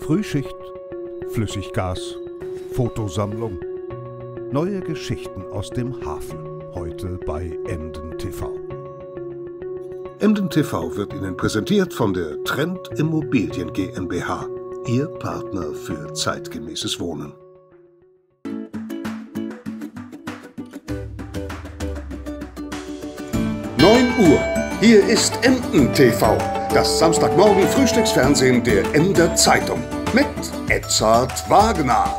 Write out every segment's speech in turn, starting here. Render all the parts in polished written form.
Frühschicht, Flüssiggas, Fotosammlung. Neue Geschichten aus dem Hafen. Heute bei Emden TV. Emden TV wird Ihnen präsentiert von der Trend Immobilien GmbH. Ihr Partner für zeitgemäßes Wohnen. 9 Uhr. Hier ist Emden TV. Das Samstagmorgen Frühstücksfernsehen der Emder Zeitung. Mit Edzard Wagner.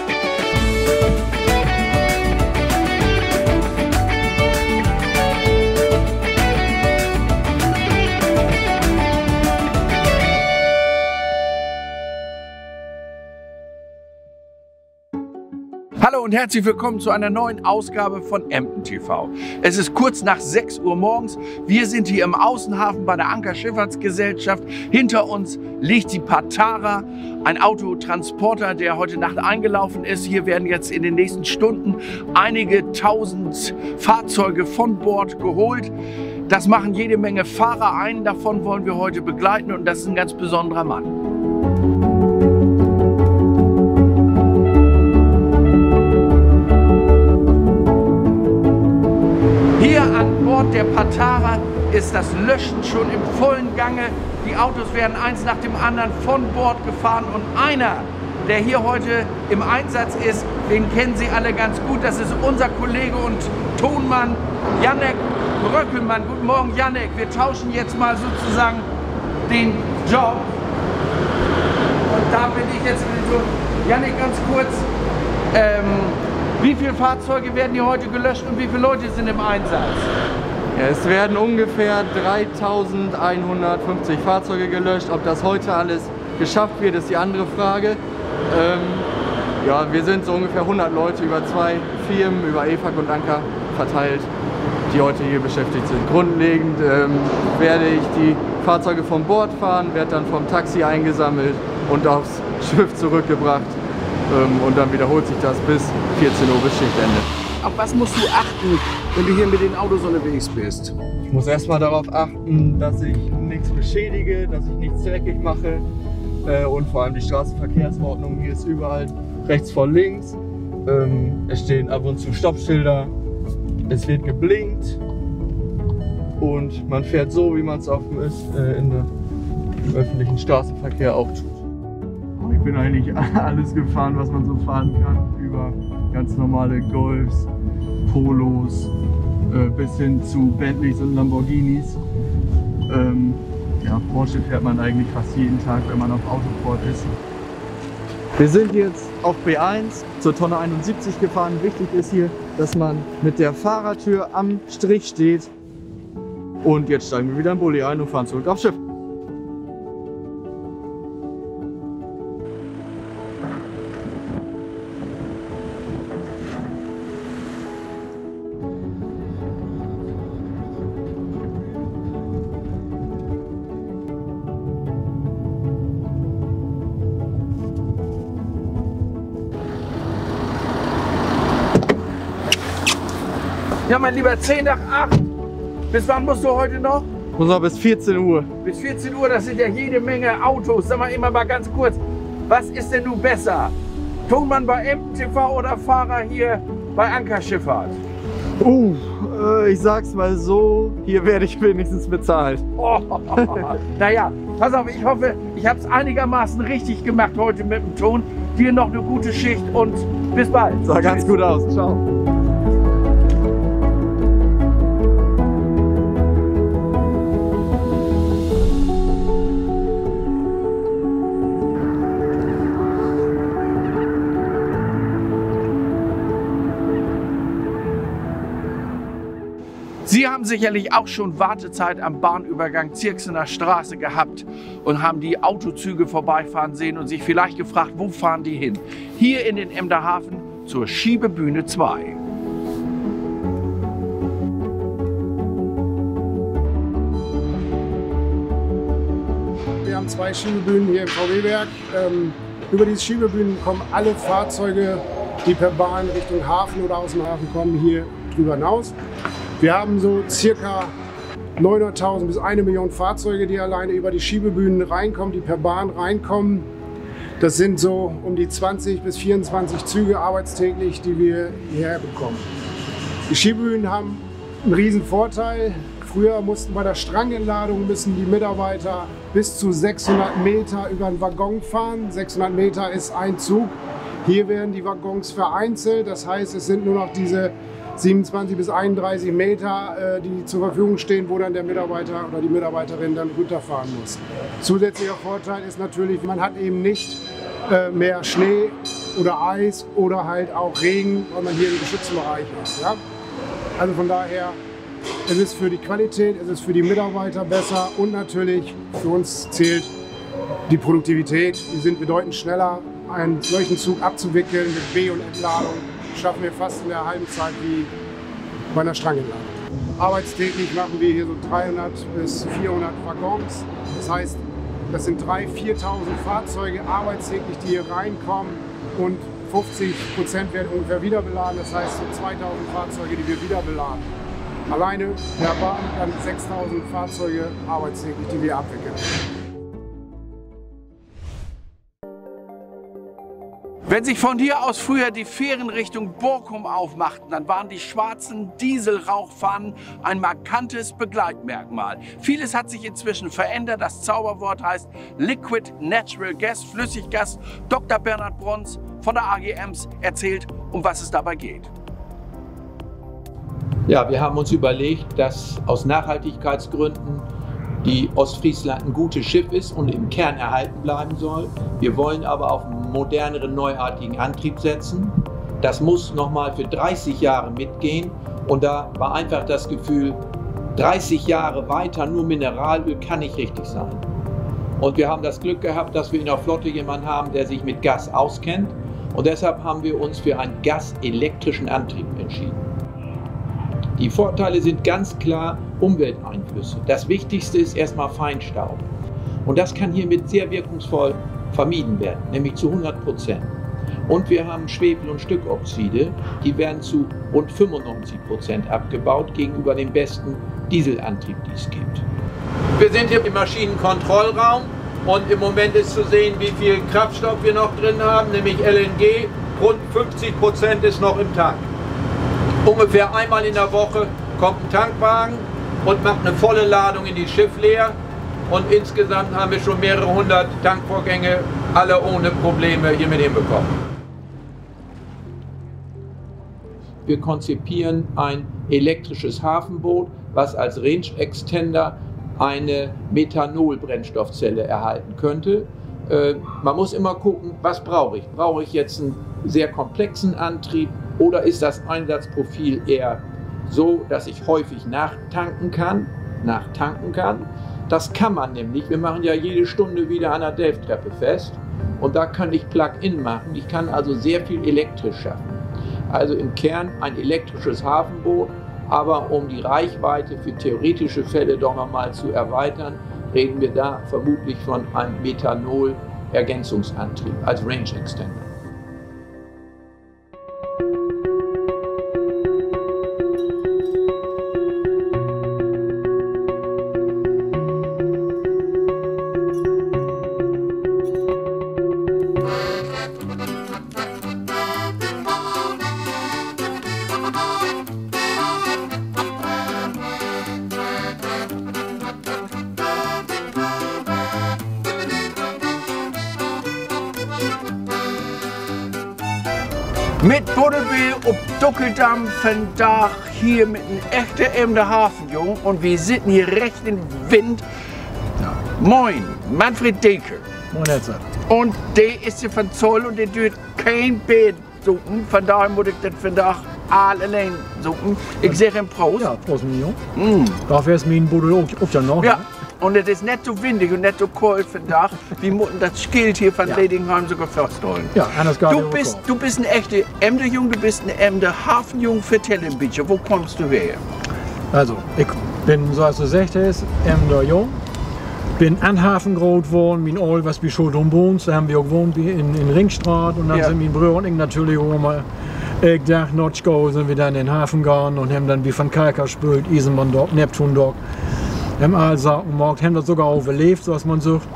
Hallo und herzlich willkommen zu einer neuen Ausgabe von Emden TV. Es ist kurz nach 6 Uhr morgens. Wir sind hier im Außenhafen bei der Anker Schifffahrtsgesellschaft. Hinter uns liegt die Patara, ein Autotransporter, der heute Nacht eingelaufen ist. Hier werden jetzt in den nächsten Stunden einige tausend Fahrzeuge von Bord geholt. Das machen jede Menge Fahrer. Einen davon wollen wir heute begleiten und das ist ein ganz besonderer Mann. Hier an Bord der Patara ist das Löschen schon im vollen Gange. Die Autos werden eins nach dem anderen von Bord gefahren und einer, der hier heute im Einsatz ist, den kennen Sie alle ganz gut. Das ist unser Kollege und Tonmann Jannek Bröckelmann. Guten Morgen, Jannek. Wir tauschen jetzt mal sozusagen den Job. Und da bin ich jetzt so. Jannek, ganz kurz. Wie viele Fahrzeuge werden hier heute gelöscht und wie viele Leute sind im Einsatz? Ja, es werden ungefähr 3150 Fahrzeuge gelöscht. Ob das heute alles geschafft wird, ist die andere Frage. Ja, wir sind so ungefähr 100 Leute über 2 Firmen, über EFAG und Anker verteilt, die heute hier beschäftigt sind. Grundlegend werde ich die Fahrzeuge vom Bord fahren, werde dann vom Taxi eingesammelt und aufs Schiff zurückgebracht. Und dann wiederholt sich das bis 14 Uhr bis Schichtende. Auf was musst du achten, wenn du hier mit den Autos unterwegs bist? Ich muss erstmal darauf achten, dass ich nichts beschädige, dass ich nichts dreckig mache. Und vor allem die Straßenverkehrsordnung hier ist überall rechts vor links. Es stehen ab und zu Stoppschilder. Es wird geblinkt. Und man fährt so, wie man es auch im öffentlichen Straßenverkehr auch tut. Ich bin eigentlich alles gefahren, was man so fahren kann, über ganz normale Golfs, Polos, bis hin zu Bentleys und Lamborghinis. Ja, Porsche fährt man eigentlich fast jeden Tag, wenn man auf Autoport ist. Wir sind jetzt auf B1 zur Tonne 71 gefahren. Wichtig ist hier, dass man mit der Fahrertür am Strich steht. Und jetzt steigen wir wieder in Bulli ein und fahren zurück aufs Schiff. Ja, mein Lieber, 10 nach 8. Bis wann musst du heute noch? Muss noch bis 14 Uhr. Bis 14 Uhr, das sind ja jede Menge Autos. Sag mal immer mal ganz kurz, was ist denn nun besser? Tonmann bei Emden TV oder Fahrer hier bei Anker Schifffahrt? Ich sag's mal so, hier werde ich wenigstens bezahlt. Oh, naja, pass auf, ich hoffe, ich habe es einigermaßen richtig gemacht heute mit dem Ton. Dir noch eine gute Schicht und bis bald. Sah ganz gut aus. Ciao. Sie haben sicherlich auch schon Wartezeit am Bahnübergang Zirksener Straße gehabt und haben die Autozüge vorbeifahren sehen und sich vielleicht gefragt, wo fahren die hin? Hier in den Emder Hafen zur Schiebebühne 2. Wir haben 2 Schiebebühnen hier im VW-Werk. Über diese Schiebebühnen kommen alle Fahrzeuge, die per Bahn Richtung Hafen oder aus dem Hafen kommen, hier drüber hinaus. Wir haben so circa 900.000 bis 1 Million Fahrzeuge, die alleine über die Schiebebühnen reinkommen, die per Bahn reinkommen. Das sind so um die 20 bis 24 Züge arbeitstäglich, die wir hierher bekommen. Die Schiebebühnen haben einen riesen Vorteil. Früher mussten bei der Strangentladung die Mitarbeiter bis zu 600 Meter über den Waggon fahren. 600 Meter ist ein Zug. Hier werden die Waggons vereinzelt. Das heißt, es sind nur noch diese 27 bis 31 Meter, die zur Verfügung stehen, wo dann der Mitarbeiter oder die Mitarbeiterin dann runterfahren muss. Zusätzlicher Vorteil ist natürlich, man hat eben nicht mehr Schnee oder Eis oder halt auch Regen, weil man hier im geschützten Bereich ist. Ja? Also von daher, es ist für die Qualität, es ist für die Mitarbeiter besser und natürlich für uns zählt die Produktivität. Wir sind bedeutend schneller, einen solchen Zug abzuwickeln mit B- und Entladung. Schaffen wir fast in der halben Zeit wie bei einer Strangentladung. Arbeitstäglich machen wir hier so 300 bis 400 Waggons. Das heißt, das sind 3.000, 4.000 Fahrzeuge arbeitstäglich, die hier reinkommen und 50% werden ungefähr wieder beladen. Das heißt, so 2.000 Fahrzeuge, die wir wieder beladen. Alleine per Bahn dann 6.000 Fahrzeuge arbeitstäglich, die wir abwickeln. Wenn sich von hier aus früher die Fähren Richtung Borkum aufmachten, dann waren die schwarzen Dieselrauchfahnen ein markantes Begleitmerkmal. Vieles hat sich inzwischen verändert. Das Zauberwort heißt Liquid Natural Gas, Flüssiggas. Dr. Bernhard Bruns von der AGEMS erzählt, um was es dabei geht. Ja, wir haben uns überlegt, dass aus Nachhaltigkeitsgründen die Ostfriesland ein gutes Schiff ist und im Kern erhalten bleiben soll. Wir wollen aber auf einen moderneren, neuartigen Antrieb setzen. Das muss nochmal für 30 Jahre mitgehen. Und da war einfach das Gefühl, 30 Jahre weiter nur Mineralöl kann nicht richtig sein. Und wir haben das Glück gehabt, dass wir in der Flotte jemanden haben, der sich mit Gas auskennt. Und deshalb haben wir uns für einen gaselektrischen Antrieb entschieden. Die Vorteile sind ganz klar Umwelteinflüsse. Das Wichtigste ist erstmal Feinstaub. Und das kann hiermit sehr wirkungsvoll vermieden werden, nämlich zu 100%. Und wir haben Schwefel- und Stickoxide, die werden zu rund 95% abgebaut gegenüber dem besten Dieselantrieb, die es gibt. Wir sind hier im Maschinenkontrollraum und im Moment ist zu sehen, wie viel Kraftstoff wir noch drin haben, nämlich LNG. Rund 50% ist noch im Tank. Ungefähr einmal in der Woche kommt ein Tankwagen und macht eine volle Ladung in die Schiff leer. Und insgesamt haben wir schon mehrere hundert Tankvorgänge, alle ohne Probleme hiermit hinbekommen. Wir konzipieren ein elektrisches Hafenboot, was als Range Extender eine Methanol-Brennstoffzelle erhalten könnte. Man muss immer gucken, was brauche ich? Brauche ich jetzt einen sehr komplexen Antrieb oder ist das Einsatzprofil eher so, dass ich häufig nachtanken kann? Das kann man nämlich. Wir machen ja jede Stunde wieder an der Delftreppe fest und da kann ich Plug-in machen. Ich kann also sehr viel elektrisch schaffen. Also im Kern ein elektrisches Hafenboot, aber um die Reichweite für theoretische Fälle doch nochmal zu erweitern, reden wir da vermutlich von einem Methanol-Ergänzungsantrieb als Range Extender. Mit Buddelbill ob Duckeldamm Dach hier mit einem echten Emder Hafenjung und wir sitzen hier recht im Wind. Moin, Manfred Deke. Moin, Herr. Und der ist hier von Zoll und der tut kein Bett suchen, von daher muss ich das vandaag allein suchen. Ich sage ihm Prost. Ja, Prost, mein Junge. Dafür ist mein Buddel auch ja noch. Ja. Und es ist nicht so windig und nicht so kalt vandaag. Wir mussten das Schild hier von Ledingheim sogar festholen. Ja, anders gar du bist ein echter Emderjung, du bist ein Emder Hafenjung. Vertell ein bisschen, wo kommst du her? Also, ich bin, so als du gesagt hast, Emderjung. Bin an Hafen groß geworden, mein Old, was bei Schuld und Bohns, da haben wir auch gewohnt in Ringstraat und dann sind mein Bruder und ich natürlich auch immer gedacht, Notchgau sind wir dann in den Hafen gegangen und haben dann wie von Kalka gespielt, Isenmann dort, Neptun dort. Haben alles gemacht, haben das sogar überlebt, so was man sagt.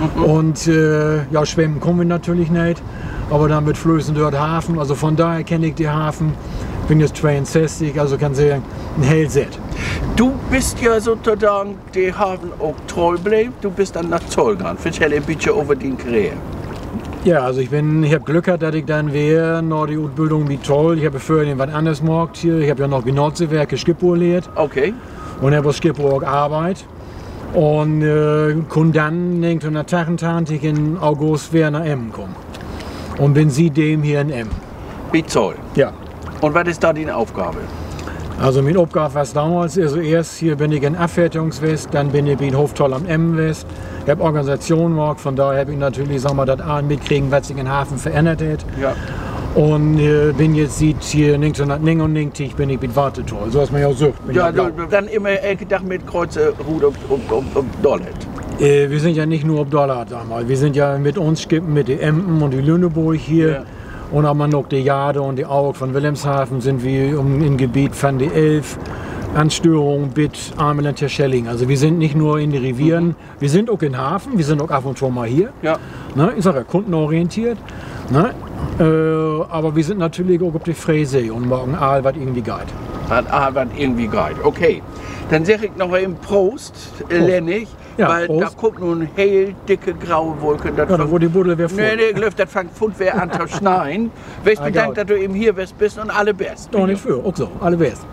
Und ja, schwimmen kommen wir natürlich nicht, aber dann mit Flößen dort Hafen, also von daher kenne ich den Hafen, bin jetzt 62, also kann sagen, ein Hellset. Du bist ja sozusagen der Hafen auch treu bleibt, du bist dann nach Zoll gegangen. Erzähl ein bisschen über den Karriere. Ja, also ich habe Glück gehabt, dass ich dann wäre, noch die Ausbildung wie toll. Ich habe vorher was anderes gemacht hier. Ich habe ja noch wie Nordseewerke Skipper gelehrt. Okay. Und habe als Skipper auch Arbeit. Und konnte dann 1988 in August wieder nach Emmen kommen. Und bin seitdem hier in Emmen. Wie Zoll. Ja. Und was ist da deine Aufgabe? Also meine Aufgabe war es damals, also erst hier bin ich in Abfertigungswest, dann bin ich in Hoftoll am Emmenwest. Ich habe Organisation gemacht, von daher habe ich natürlich, sagen wir, das A mitkriegen, was sich in Hafen verändert hat. Ja. Und bin jetzt sieht hier 1999 bin ich mit Wartetoll, so was man ja auch sucht. Ja, dann immer gedacht mit Kreuze Rut um Dollar. Wir sind ja nicht nur auf Dollar damals, wir sind ja mit uns Skippen, mit den Emden und die Lüneburg hier. Ja. Und auch mal noch die Jade und die Aug von Wilhelmshaven sind wir im Gebiet von die 11 Anstörungen bis Ameland Schelling. Also wir sind nicht nur in den Revieren, wir sind auch in Hafen, wir sind auch ab und zu mal hier. Ja. Ne, ich sage ja, kundenorientiert. Ne? Aber wir sind natürlich auch auf die Freisee und morgen Aal, was irgendwie geht. Aal, was irgendwie geht, okay. Dann sage ich noch eben Prost, Lennig. Ja, weil Prost. Da kommt nun hell, dicke, graue Wolken. Ja, da wo die Buddel wäre voll. Nee, das fängt Pfund wer an zu schneien. Weißt du, dank, dass du eben hier bist und alle best. Doch nicht für, auch so, alle best.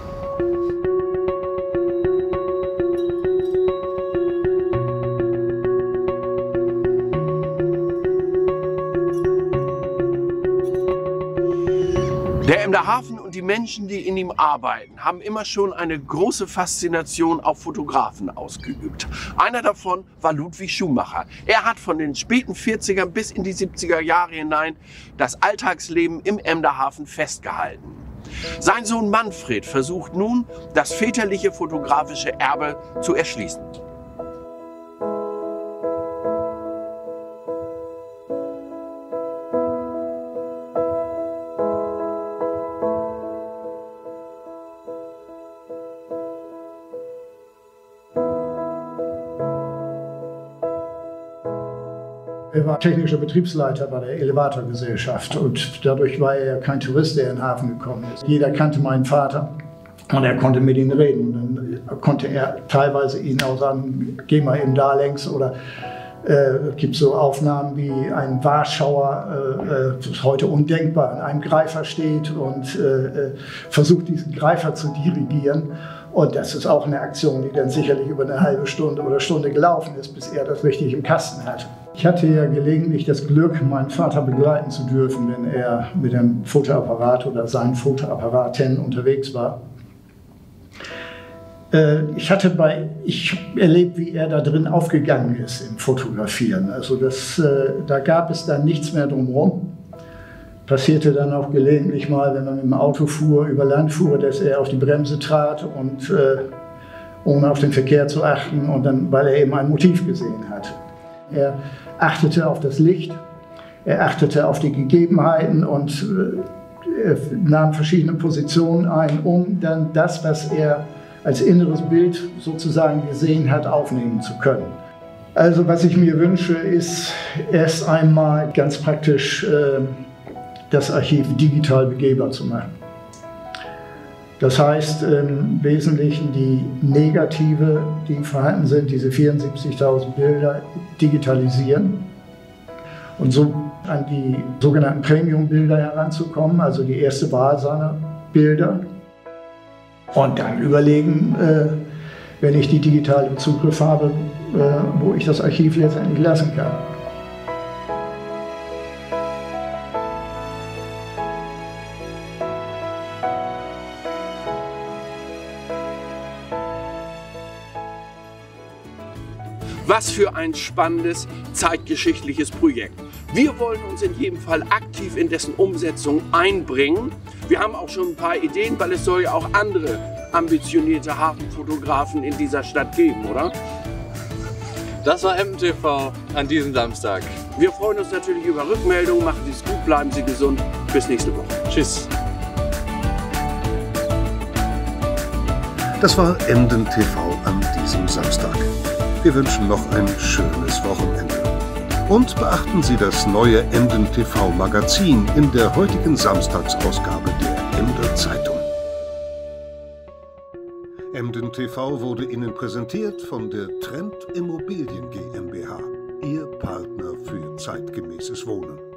Der Emder Hafen und die Menschen, die in ihm arbeiten, haben immer schon eine große Faszination auf Fotografen ausgeübt. Einer davon war Ludwig Schumacher. Er hat von den späten 40er bis in die 70er Jahre hinein das Alltagsleben im Emder Hafen festgehalten. Sein Sohn Manfred versucht nun, das väterliche fotografische Erbe zu erschließen. Er war technischer Betriebsleiter bei der Elevatorgesellschaft und dadurch war er kein Tourist, der in den Hafen gekommen ist. Jeder kannte meinen Vater und er konnte mit ihm reden. Und dann konnte er teilweise ihn auch sagen, geh mal eben da längs oder es gibt so Aufnahmen wie ein Warschauer, das ist heute undenkbar, an einem Greifer steht und versucht diesen Greifer zu dirigieren. Und das ist auch eine Aktion, die dann sicherlich über eine halbe Stunde oder Stunde gelaufen ist, bis er das richtig im Kasten hat. Ich hatte ja gelegentlich das Glück, meinen Vater begleiten zu dürfen, wenn er mit dem Fotoapparat oder seinen Fotoapparaten unterwegs war. Ich erlebt, wie er da drin aufgegangen ist im Fotografieren. Also da gab es dann nichts mehr drumherum. Passierte dann auch gelegentlich mal, wenn man mit dem Auto fuhr, über Land fuhr, dass er auf die Bremse trat und ohne auf den Verkehr zu achten und dann, weil er eben ein Motiv gesehen hat. Er achtete auf das Licht, er achtete auf die Gegebenheiten und nahm verschiedene Positionen ein, um dann das, was er als inneres Bild sozusagen gesehen hat, aufnehmen zu können. Also was ich mir wünsche, ist erst einmal ganz praktisch das Archiv digital begehbar zu machen. Das heißt im Wesentlichen die Negative, die vorhanden sind, diese 74.000 Bilder, digitalisieren und so an die sogenannten Premium-Bilder heranzukommen, also die erste Wahl seiner Bilder. Und dann überlegen, wenn ich die digitale Zugriff habe, wo ich das Archiv letztendlich lassen kann. Was für ein spannendes zeitgeschichtliches Projekt. Wir wollen uns in jedem Fall aktiv in dessen Umsetzung einbringen. Wir haben auch schon ein paar Ideen, weil es soll ja auch andere ambitionierte Hafenfotografen in dieser Stadt geben, oder? Das war Emden TV an diesem Samstag. Wir freuen uns natürlich über Rückmeldungen. Machen Sie es gut, bleiben Sie gesund. Bis nächste Woche. Tschüss. Das war Emden TV an diesem Samstag. Wir wünschen noch ein schönes Wochenende. Und beachten Sie das neue Emden TV Magazin in der heutigen Samstagsausgabe der Emder Zeitung. Emden TV wurde Ihnen präsentiert von der Trend Immobilien GmbH, Ihr Partner für zeitgemäßes Wohnen.